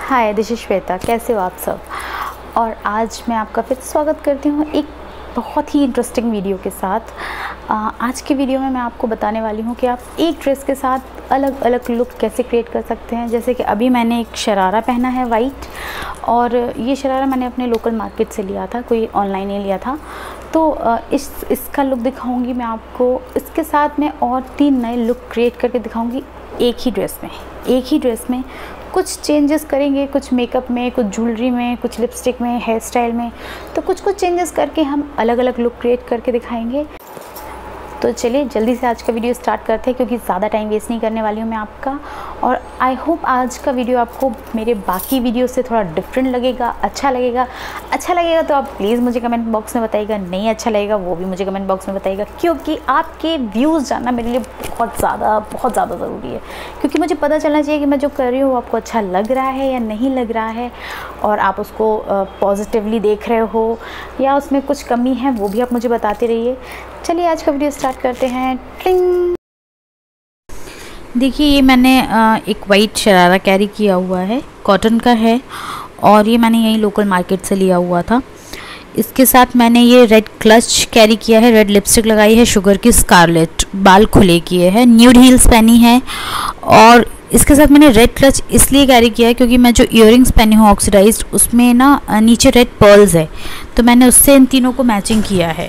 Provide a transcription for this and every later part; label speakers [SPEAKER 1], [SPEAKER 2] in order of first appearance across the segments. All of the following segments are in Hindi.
[SPEAKER 1] Hi, this is Shweta. कैसे हो आप सब? और आज मैं आपका फिर स्वागत करती हूँ एक बहुत ही इंटरेस्टिंग वीडियो के साथ। आज की वीडियो में मैं आपको बताने वाली हूँ कि आप एक ड्रेस के साथ अलग अलग लुक कैसे क्रिएट कर सकते हैं। जैसे कि अभी मैंने एक शरारा पहना है वाइट, और ये शरारा मैंने अपने लोकल मार्केट से लिया था, कोई ऑनलाइन नहीं लिया था। तो इसका लुक दिखाऊंगी मैं आपको। इसके साथ मैं और 3 नए लुक क्रिएट करके दिखाऊंगी एक ही ड्रेस में। कुछ चेंजेस करेंगे, कुछ मेकअप में, कुछ ज्वेलरी में, कुछ लिपस्टिक में, हेयर स्टाइल में। तो कुछ चेंजेस करके हम अलग अलग लुक क्रिएट करके दिखाएंगे। तो चलिए जल्दी से आज का वीडियो स्टार्ट करते हैं, क्योंकि ज़्यादा टाइम वेस्ट नहीं करने वाली हूँ मैं आपका। और आई होप आज का वीडियो आपको मेरे बाकी वीडियो से थोड़ा डिफरेंट लगेगा, अच्छा लगेगा तो आप प्लीज़ मुझे कमेंट बॉक्स में बताइएगा। नहीं अच्छा लगेगा वो भी मुझे कमेंट बॉक्स में बताइएगा, क्योंकि आपके व्यूज़ जानना मेरे लिए बहुत ज़्यादा ज़रूरी है। क्योंकि मुझे पता चलना चाहिए कि मैं जो कर रही हूँ आपको अच्छा लग रहा है या नहीं लग रहा है, और आप उसको पॉजिटिवली देख रहे हो या उसमें कुछ कमी है वो भी आप मुझे बताते रहिए। चलिए आज का वीडियो स्टार्ट करते हैं। ट्रिंग। देखिए, ये मैंने एक वाइट शरारा कैरी किया हुआ है, कॉटन का है, और ये मैंने यहीं लोकल मार्केट से लिया हुआ था। इसके साथ मैंने ये रेड क्लच कैरी किया है, रेड लिपस्टिक लगाई है, शुगर की स्कारलेट, बाल खुले किए हैं, न्यूड हील्स पहनी है। और इसके साथ मैंने रेड क्लच इसलिए कैरी किया है क्योंकि मैं जो इयररिंग्स पहनी हूँ ऑक्सीडाइज्ड, उसमें ना नीचे रेड पर्ल्स है, तो मैंने उससे इन तीनों को मैचिंग किया है।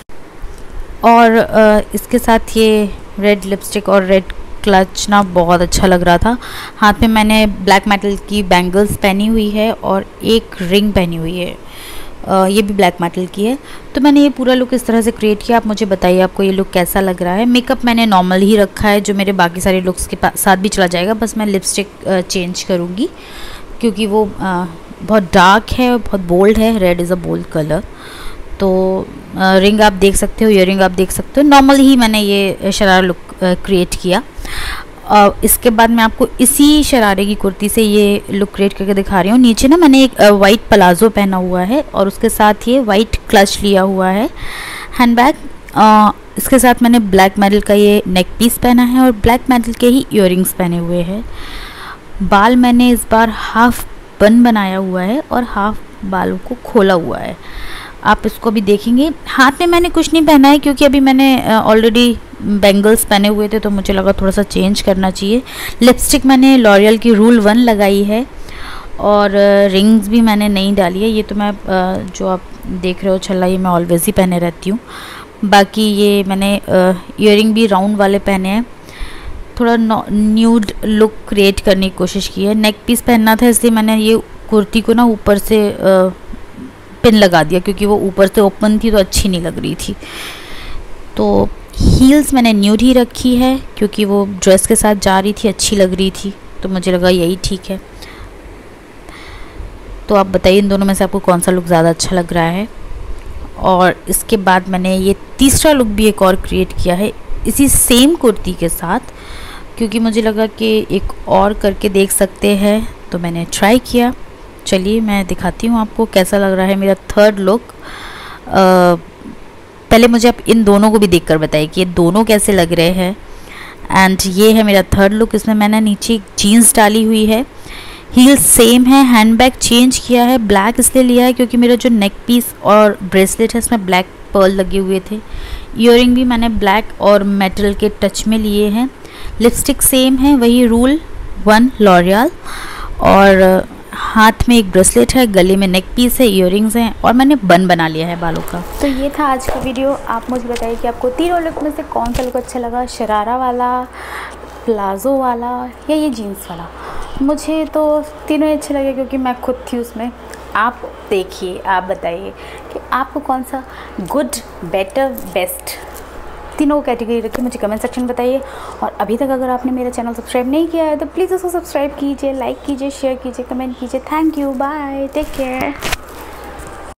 [SPEAKER 1] और इसके साथ ये रेड लिपस्टिक और रेड क्लच ना बहुत अच्छा लग रहा था। हाथ में मैंने ब्लैक मेटल की बैंगल्स पहनी हुई है और एक रिंग पहनी हुई है, ये भी ब्लैक मेटल की है। तो मैंने ये पूरा लुक इस तरह से क्रिएट किया। आप मुझे बताइए आपको ये लुक कैसा लग रहा है। मेकअप मैंने नॉर्मल ही रखा है, जो मेरे बाकी सारे लुक्स के साथ भी चला जाएगा। बस मैं लिपस्टिक चेंज करूँगी क्योंकि वो बहुत डार्क है और बहुत बोल्ड है। Red is a bold colour. तो रिंग आप देख सकते हो, ईयरिंग आप देख सकते हो। नॉर्मल ही मैंने ये शरारा लुक क्रिएट किया। इसके बाद मैं आपको इसी शरारे की कुर्ती से ये लुक क्रिएट करके दिखा रही हूँ। नीचे ना मैंने एक वाइट प्लाजो पहना हुआ है और उसके साथ ये वाइट क्लच लिया हुआ है, हैंडबैग। इसके साथ मैंने ब्लैक मेटल का ये नेक पीस पहना है और ब्लैक मेटल के ही ईयरिंग्स पहने हुए हैं। बाल मैंने इस बार हाफ बन बनाया हुआ है और हाफ बालों को खोला हुआ है, आप इसको भी देखेंगे। हाथ में मैंने कुछ नहीं पहना है क्योंकि अभी मैंने ऑलरेडी बैंगल्स पहने हुए थे, तो मुझे लगा थोड़ा सा चेंज करना चाहिए। लिपस्टिक मैंने लॉरियल की रूल 1 लगाई है और रिंग्स भी मैंने नहीं डाली है। ये तो मैं जो आप देख रहे हो छल्ला, ये मैं ऑलवेज ही पहने रहती हूँ। बाकी ये मैंने ईयरिंग भी राउंड वाले पहने हैं। थोड़ा न्यूड लुक क्रिएट करने की कोशिश की है। नेक पीस पहनना था इसलिए मैंने ये कुर्ती को ना ऊपर से पिन लगा दिया, क्योंकि वो ऊपर से ओपन थी तो अच्छी नहीं लग रही थी। तो हील्स मैंने न्यूड ही रखी है क्योंकि वो ड्रेस के साथ जा रही थी, अच्छी लग रही थी, तो मुझे लगा यही ठीक है। तो आप बताइए इन दोनों में से आपको कौन सा लुक ज़्यादा अच्छा लग रहा है। और इसके बाद मैंने ये तीसरा लुक भी एक और क्रिएट किया है इसी सेम कुर्ती के साथ, क्योंकि मुझे लगा कि एक और करके देख सकते हैं, तो मैंने ट्राई किया। चलिए मैं दिखाती हूँ आपको कैसा लग रहा है मेरा थर्ड लुक। पहले मुझे आप इन दोनों को भी देखकर बताइए कि ये दोनों कैसे लग रहे हैं। एंड ये है मेरा थर्ड लुक। इसमें मैंने नीचे जीन्स डाली हुई है, हील्स सेम है, हैंडबैग चेंज किया है, ब्लैक इसलिए लिया है क्योंकि मेरा जो नेक पीस और ब्रेसलेट है इसमें ब्लैक पर्ल लगे हुए थे। ईयरिंग भी मैंने ब्लैक और मेटल के टच में लिए हैं। लिपस्टिक सेम है, वही रूल 1 लॉरियल, और हाथ में एक ब्रेसलेट है, गले में नेक पीस है, ईयरिंग्स हैं, और मैंने बन बना लिया है बालों का। तो ये था आज का वीडियो। आप मुझे बताइए कि आपको तीनों लुक में से कौन सा लुक अच्छा लगा, शरारा वाला, प्लाजो वाला या ये जीन्स वाला। मुझे तो तीनों ही अच्छे लगे क्योंकि मैं खुद थी उसमें। आप देखिए, आप बताइए कि आपको कौन सा गुड, बेटर, बेस्ट, तीनों कैटेगरी रखिए, मुझे कमेंट सेक्शन में बताइए। और अभी तक अगर आपने मेरा चैनल सब्सक्राइब नहीं किया है तो प्लीज़ उसको सब्सक्राइब कीजिए, लाइक कीजिए, शेयर कीजिए, कमेंट कीजिए। Thank you, bye, take care.